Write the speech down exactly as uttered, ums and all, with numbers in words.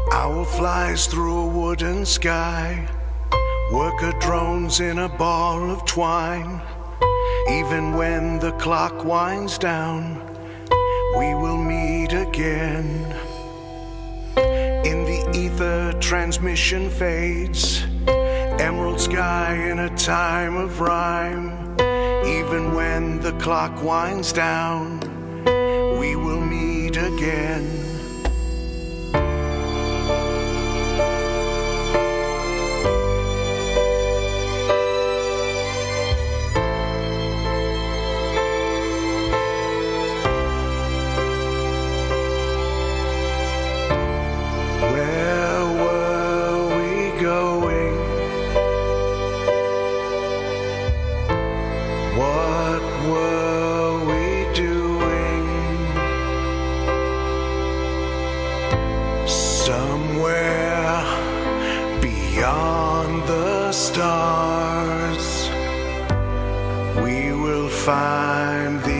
Owl flies through a wooden sky. Worker drones in a ball of twine. Even when the clock winds down, we will meet again. In the ether, transmission fades. Emerald sky in a time of rhyme. Even when the clock winds down, we will meet again. Where were we going? What were we doing? Somewhere beyond the stars, we will find the